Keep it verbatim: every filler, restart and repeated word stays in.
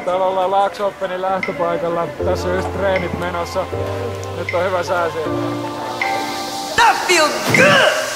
Täällä ollaan Laax Openin lähtöpaikalla. Tässä on just treenit menossa. Nyt on hyvä sää siellä. That feels good!